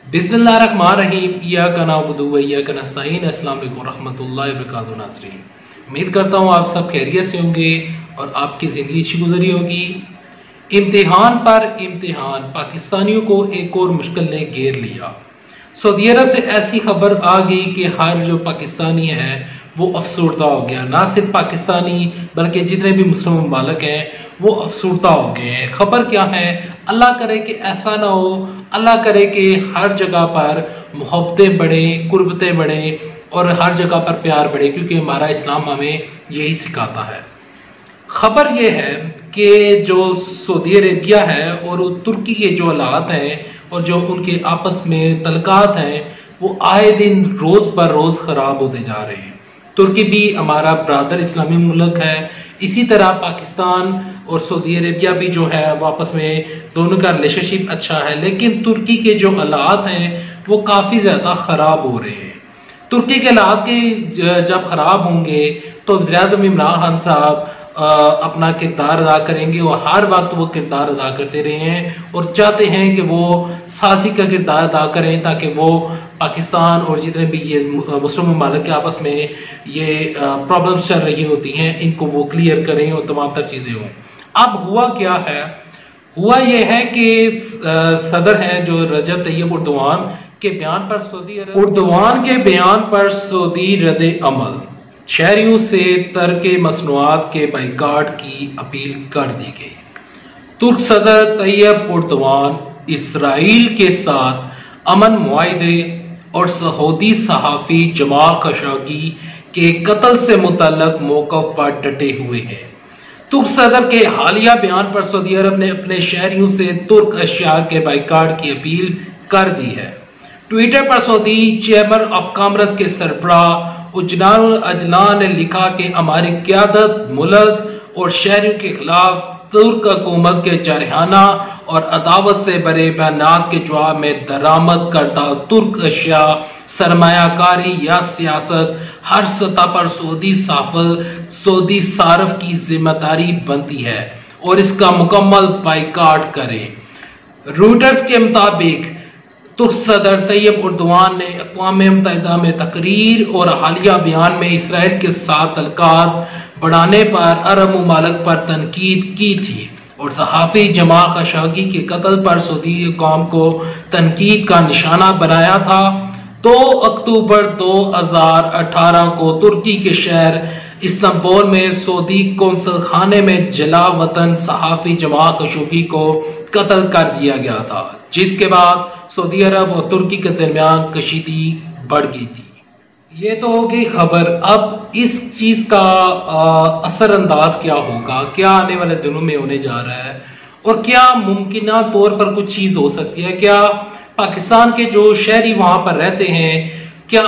बिस्मिल्लाहिर्रहमानिर्रहीम। इय्याका नअबुदु व इय्याका नस्तईन। अस्सलाम वालेकुम रहमतुल्लाहि व बरकातुहू। नाज़रीन, उम्मीद करता हूँ आप सब खैरियत से होंगे और आपकी ज़िंदगी अच्छी गुजरी होगी। इम्तिहान पर इम्तिहान, पाकिस्तानियों को एक और मुश्किल ने घेर लिया। सऊदी अरब से ऐसी खबर आ गई कि हर जो पाकिस्तानी है वो अफसरदा हो गया। ना सिर्फ पाकिस्तानी बल्कि जितने भी मुस्लिम ममालिक हैं वो अफसरदा हो गए हैं। खबर क्या है? अल्लाह करे कि ऐसा ना हो, अल्लाह करे कि हर जगह पर मोहब्बतें बढ़े, कुर्बतें बढ़े और हर जगह पर प्यार बढ़े, क्योंकि हमारा इस्लाम हमें यही सिखाता है। खबर यह है कि जो सऊदी अरेबिया है और तुर्की के जो हालात हैं और जो उनके आपस में तलकात हैं वो आए दिन रोज बर रोज खराब होते जा रहे हैं। तुर्की भी हमारा ब्रादर इस्लामी मुल्क है, इसी तरह पाकिस्तान और सऊदी अरेबिया भी जो है वो आपस में दोनों का रिलेशनशिप अच्छा है, लेकिन तुर्की के जो हालात हैं वो काफ़ी ज़्यादा ख़राब हो रहे हैं। तुर्की के हालात के जब ख़राब होंगे तो वज़ीर-ए-आज़म इमरान खान साहब अपना किरदार अदा करेंगे और हर वक्त वो किरदार अदा करते रहे हैं और चाहते हैं कि वो साज़ी का किरदार अदा करें ताकि वो पाकिस्तान और जितने भी ये मुस्लिम ममालिक के आपस में ये प्रॉब्लम्स चल रही होती हैं इनको वो क्लियर करें और तमाम तर चीज़ें हों। अब हुआ क्या है? हुआ ये है कि सदर हैं जो रजब तैयब उर्दवान के बयान पर सऊदी रद्द अमल, शहरियों से तर्के मसनूआत के बाइकाट की अपील कर दी गई। तुर्क सदर तैयब उर्दवान इसराइल के साथ अमन मुआहदे और सऊदी सहाफ़ी जमाल खशोगी के कत्ल से मुतल्लक मौक़िफ़ पर डटे हुए हैं। तुर्क सदर के हालिया बयान पर सऊदी अरब ने अपने शहरियों से तुर्क अशिया के बाइकाट की अपील कर दी है। ट्विटर पर सऊदी चैम्बर ऑफ कॉमर्स के सरबराह उजनाल अजलान ने लिखा कि हमारी क़यादत मुल्क और शहरियों के खिलाफ तुर्क हुकूमत के जारहाना और अदावत से भरे बयानात के जवाब में दरामद करता तुर्क अशिया सरमायाकारी या सियासत हर सतह पर सऊदी सारफ की जिम्मेदारी बनती है और इसका मुकम्मल बाइकाट करें। रूटर्स के मुताबिक तुर्क सदर तैयब उर्दवान ने अक़वाम मुत्तहिदा में तकरीर और हालिया बयान में इसराइल के साथ तल्कात बढ़ाने पर अरब ममालिक पर तनकीद की थी और सहाफ़ी जमाल खशोगी के कत्ल पर सऊदी कौम को तनकीद का निशाना बनाया था। 2 अक्टूबर 2018 को तुर्की के शहर इस्तांबुल में सऊदी कौंसल खाने में जला वतन सहाफ़ी जमाल खशोगी को कत्ल कर दिया गया था, जिसके बाद सऊदी अरब और तुर्की के दरमियान कशीदगी बढ़ गई थी। ये तो हो गई खबर। अब इस चीज का असरअंदाज क्या होगा, क्या आने वाले दिनों में होने जा रहा है और क्या मुमकिना तौर पर कुछ चीज हो सकती है? क्या पाकिस्तान के जो शहरी वहां पर रहते हैं क्या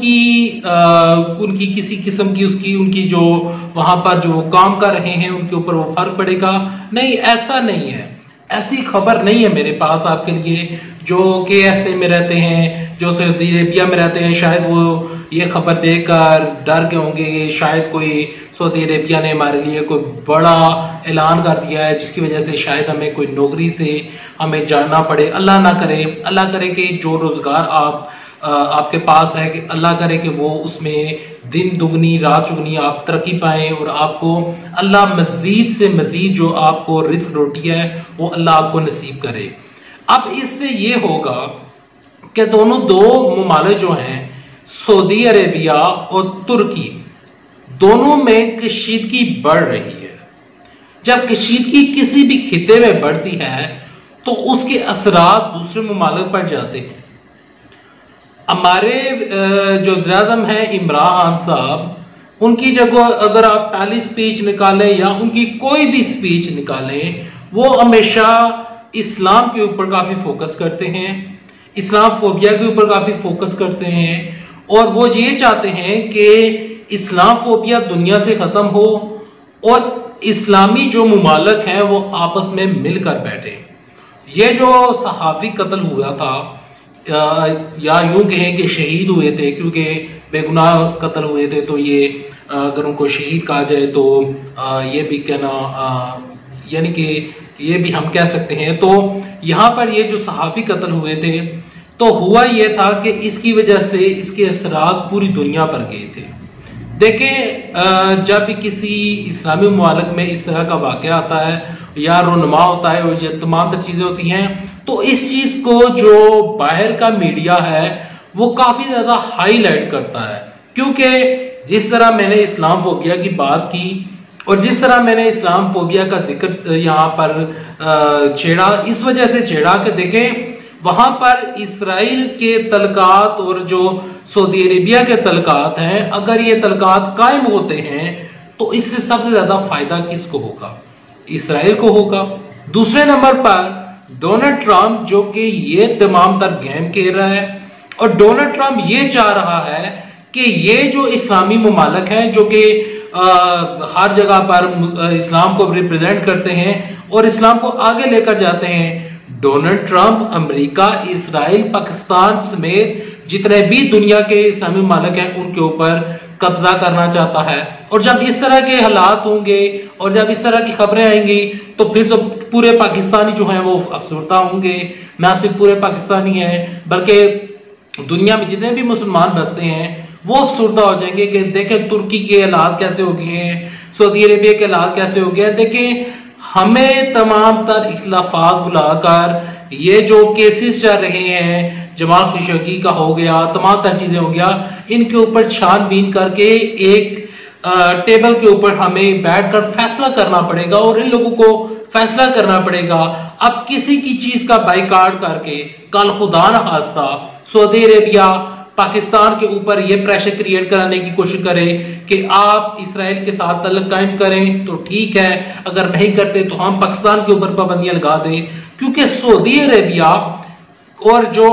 उनकी किसी किस्म की उनकी जो वहां पर जो काम कर रहे हैं उनके ऊपर वो फर्क पड़ेगा? नहीं, ऐसा नहीं है, ऐसी खबर नहीं है मेरे पास आपके लिए। जो KSA में रहते हैं, जो सऊदी अरेबिया में रहते हैं, शायद वो ये खबर देखकर डर गए होंगे, शायद कोई सऊदी अरेबिया ने हमारे लिए कोई बड़ा ऐलान कर दिया है जिसकी वजह से शायद हमें कोई नौकरी से हमें जाना पड़े। अल्लाह ना करे, अल्लाह करे कि जो रोजगार आपके पास है कि अल्लाह करे कि वो उसमें दिन दुगनी रात चुगनी आप तरक्की पाएं और आपको अल्लाह मजीद से मजीद जो आपको रिस्क रोटी है वो अल्लाह आपको नसीब करे। अब इससे ये होगा कि दो ममालिक जो हैं सऊदी अरेबिया और तुर्की, दोनों में कशीदगी बढ़ रही है। जब कशीदगी किसी भी खिते में बढ़ती है तो उसके असरात दूसरे ममालिक पर जाते हैं। हमारे जो वज़ीर-ए-आज़म है इमरान खान साहब, उनकी जगह अगर आप पहली स्पीच निकालें या उनकी कोई भी स्पीच निकालें, वो हमेशा इस्लाम के ऊपर काफी फोकस करते हैं, इस्लाम फोबिया के ऊपर काफी फोकस करते हैं और वो ये चाहते हैं कि इस्लाम फोबिया दुनिया से खत्म हो और इस्लामी जो ममालिक हैं वो आपस में मिलकर बैठे। ये जो सहाफ़ी कत्ल हुआ था या यूं कहें कि शहीद हुए थे, क्योंकि बेगुनाह कत्ल हुए थे, तो ये अगर उनको शहीद कहा जाए तो ये भी कहना यानी कि ये भी हम कह सकते हैं। तो यहाँ पर ये जो सहाफ़ी कत्ल हुए थे तो हुआ यह था कि इसकी वजह से इसके असरात पूरी दुनिया पर गए थे। देखें, जब किसी इस्लामी मुमालिक में इस तरह का वाक़या आता है या रोनमा होता है और ये तमाम तर चीजें होती हैं, तो इस चीज को जो बाहर का मीडिया है वो काफी ज्यादा हाईलाइट करता है। क्योंकि जिस तरह मैंने इस्लाम फोबिया की बात की और जिस तरह मैंने इस्लाम फोबिया का जिक्र यहाँ पर छेड़ा, इस वजह से छेड़ा कि देखें वहां पर इसराइल के तलकात और जो सऊदी अरेबिया के तलकात हैं, अगर ये तलकात कायम होते हैं तो इससे सबसे ज्यादा फायदा किसको होगा? इसराइल को होगा। दूसरे नंबर पर डोनाल्ड ट्रंप जो कि ये तमाम तर गेम खेल रहा है और डोनाल्ड ट्रंप ये चाह रहा है कि ये जो इस्लामी मुमालिक हैं जो कि हर जगह पर इस्लाम को रिप्रेजेंट करते हैं और इस्लाम को आगे लेकर जाते हैं, Donald Trump America, Israel, Pakistan समेत जितने भी दुनिया के इस्लामी मुमालिक हैं उनके ऊपर कब्जा करना चाहता है। और जब इस तरह के हालात होंगे और जब इस तरह की खबरें आएंगी तो फिर तो पूरे पाकिस्तानी जो हैं वो अफसरदा होंगे। ना सिर्फ पूरे पाकिस्तानी हैं बल्कि दुनिया में जितने भी मुसलमान बसते हैं वो अफसरदा हो जाएंगे कि देखें तुर्की के हालात कैसे हो गए हैं, सऊदी अरेबिया के हालात कैसे हो गए। देखें, हमें तमाम तर इख्लाफात बुलाकर ये जो केसेस चल रहे हैं, जमाल खशोगी का हो गया, तमाम तर चीजें हो गया, इनके ऊपर छानबीन करके एक टेबल के ऊपर हमें बैठकर फैसला करना पड़ेगा और इन लोगों को फैसला करना पड़ेगा। अब किसी की चीज का बाइकाट करके कल खुदा न खास्ता सऊदी अरेबिया पाकिस्तान के ऊपर ये प्रेशर क्रिएट कराने की कोशिश करे कि आप इसराइल के साथ तल्लुक कायम करें तो ठीक है, अगर नहीं करते तो हम पाकिस्तान के ऊपर पाबंदियां लगा दें। क्योंकि सऊदी अरेबिया और जो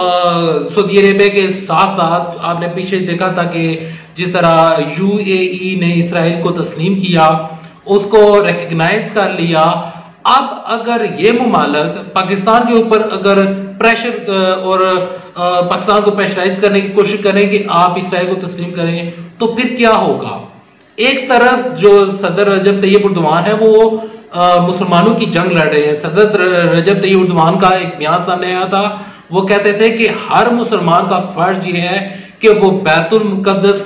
सऊदी अरेबिया के साथ साथ आपने पीछे देखा था कि जिस तरह यूएई ने इसराइल को तस्लीम किया, उसको रिकग्नाइज कर लिया। अब अगर ये मुमालिक पाकिस्तान के ऊपर अगर प्रेशर और पाकिस्तान को प्रेशराइज करने की कोशिश करें कि आप इसराइल को तस्लीम करें तो फिर क्या होगा? एक तरफ जो सदर रजब तैयब उर्दवान है वो मुसलमानों की जंग लड़ रहे हैं। सदर रजब तैयब उर्दवान का एक बयान सामने आया था, वो कहते थे कि हर मुसलमान का फर्ज ये है कि वो बैतुल मुकद्दस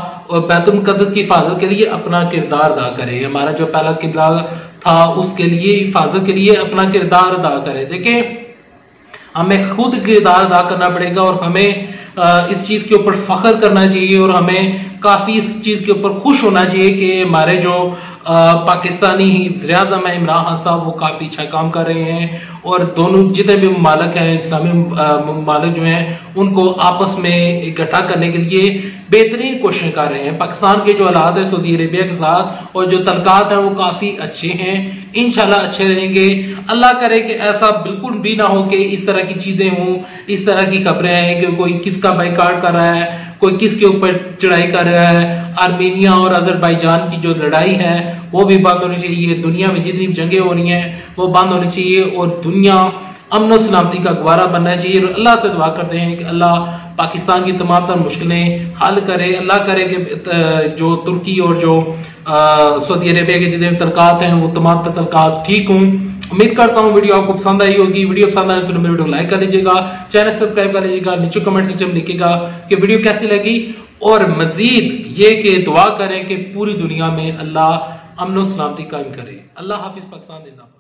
की हिफाजत के लिए अपना किरदार अदा करे। हमारा जो पहला किबला था उसके लिए हिफाजत के लिए अपना किरदार अदा करे। देखें, हमें खुद किरदार अदा करना पड़ेगा और हमें इस चीज के ऊपर फख्र करना चाहिए और हमें काफी इस चीज के ऊपर खुश होना चाहिए कि हमारे जो पाकिस्तानी वज़ीर-ए-आज़म है इमरान खान साहब वो काफी अच्छा काम कर रहे हैं और दोनों जितने भी मुमालिक हैं, इस्लामी मुमालिक जो हैं, उनको आपस में इकट्ठा करने के लिए बेहतरीन कोशिश कर रहे हैं। पाकिस्तान के जो हालात है सऊदी अरेबिया के साथ और जो तलकात हैं वो काफी अच्छे हैं, इंशाल्लाह अच्छे रहेंगे। अल्लाह करे कि ऐसा बिल्कुल भी ना हो कि इस तरह की चीजें हों, इस तरह की खबरें हैं कि कोई किसका बाइकाट कर रहा है, कोई किसके ऊपर चढ़ाई कर रहा है। आर्मीनिया और अजरबैजान की जो लड़ाई है वो भी बंद होनी चाहिए। दुनिया में जितनी जंगें हो रही हैं वो बंद होनी चाहिए और दुनिया अमन और सलामती का गवारा बनना चाहिए। और अल्लाह से दुआ करते हैं कि अल्लाह पाकिस्तान की तमाम तर मुश्किलें हल करे। अल्लाह करे कि जो तुर्की और जो सऊदी अरेबिया के जितने तलकात हैं वो तमाम तलकात ठीक हों। उम्मीद करता हूँ वीडियो आपको पसंद आई होगी। वीडियो पसंद आने से मेरे वीडियो लाइक कर लीजिएगा, चैनल सब्सक्राइब कर लीजिएगा, नीचे कमेंट सेक्शन में लिखिएगा कि वीडियो कैसी लगी और मजीद ये कि दुआ करें कि पूरी दुनिया में अल्लाह अमन और सलामती कायम करे। अल्लाह हाफिज। पाकिस्तान जिंदाबाद।